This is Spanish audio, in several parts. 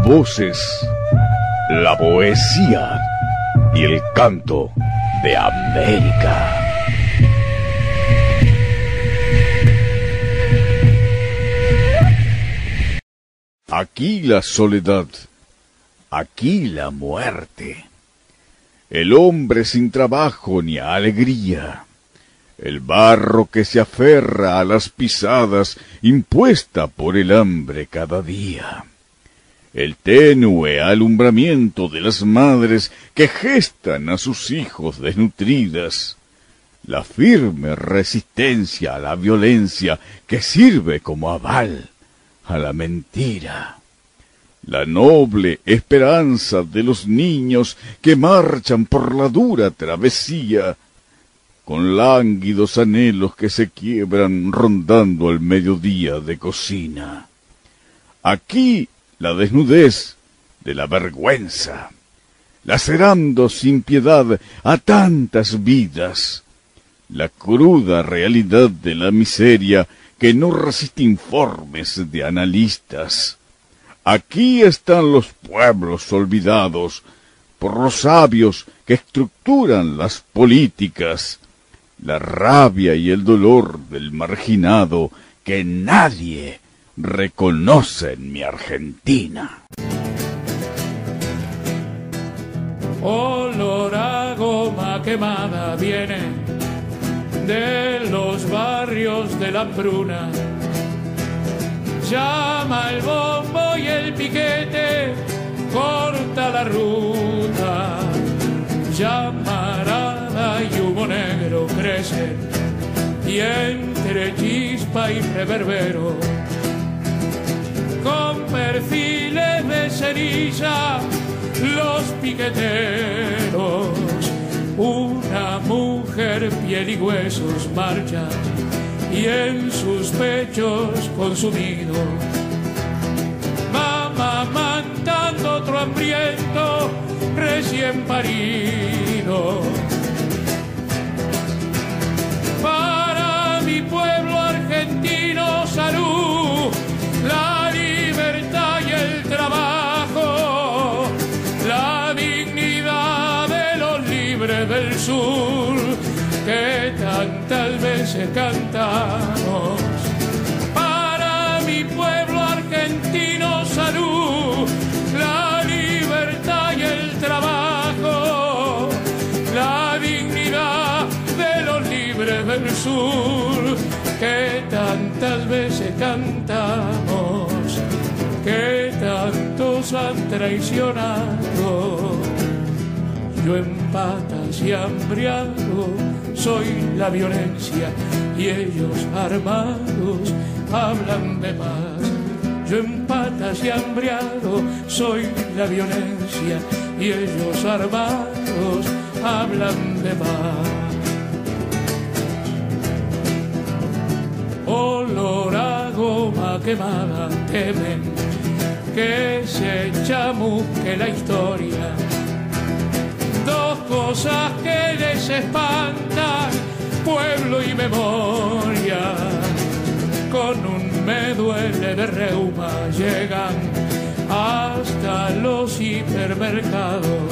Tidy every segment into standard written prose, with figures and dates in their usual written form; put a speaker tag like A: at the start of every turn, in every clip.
A: voces, la poesía y el canto de América. Aquí la soledad, aquí la muerte, el hombre sin trabajo ni alegría, el barro que se aferra a las pisadas impuesta por el hambre cada día, el tenue alumbramiento de las madres que gestan a sus hijos desnutridas, la firme resistencia a la violencia que sirve como aval a la mentira, la noble esperanza de los niños que marchan por la dura travesía, con lánguidos anhelos que se quiebran rondando al mediodía de cocina. Aquí la desnudez de la vergüenza, lacerando sin piedad a tantas vidas, la cruda realidad de la miseria que no resiste informes de analistas. Aquí están los pueblos olvidados por los sabios que estructuran las políticas, la rabia y el dolor del marginado que nadie reconoce en mi Argentina.
B: Olor a goma quemada viene de los barrios de la Pruna. Llama el bombo y el piquete, corta la ruta. Llamarada y humo negro crecen, y entre chispa y reverbero, con perfiles de ceniza, los piqueteros. Una mujer, piel y huesos, marcha, y en sus pechos consumido va amamantando otro hambriento recién parido. Para mi pueblo argentino, salud, la libertad y el trabajo, la dignidad de los libres del sur que tantas veces cantamos. Para mi pueblo argentino, salud, la libertad y el trabajo, la dignidad de los libres del sur que tantas veces cantamos, que tantos han traicionado. Yo en patas y hambriado soy la violencia, y ellos armados hablan de paz. Yo en patas y hambriado soy la violencia, y ellos armados hablan de paz. Olor a goma quemada temen que se chamusque la historia. Dos cosas que les espantan, pueblo y memoria. Con un me duele de reuma llegan hasta los hipermercados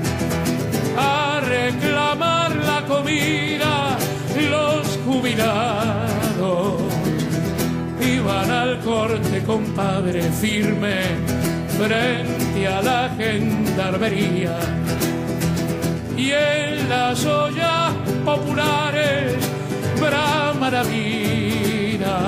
B: a reclamar la comida los jubilados. Y van al corte, compadre, firme frente a la gendarmería. Y en las ollas populares brama la vida.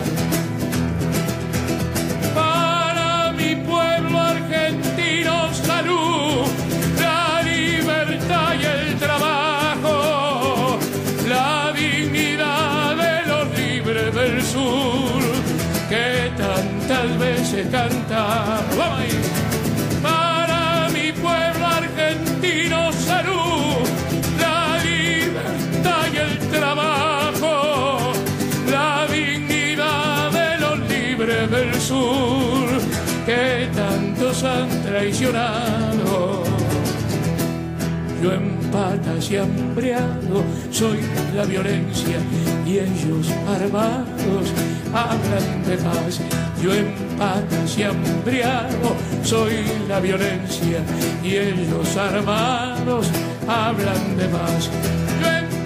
B: Para mi pueblo argentino, salud, la libertad y el trabajo, la dignidad de los libres del sur que tantas veces cantamos. ¡Vamos ahí! Para mi pueblo argentino, salud, la libertad y el trabajo, la dignidad de los libres del sur que tantos han traicionado. Yo en patas y hambriado soy la violencia y ellos armados hablan de paz. Yo en patas y hambriado soy la violencia y ellos armados hablan de paz. Yo en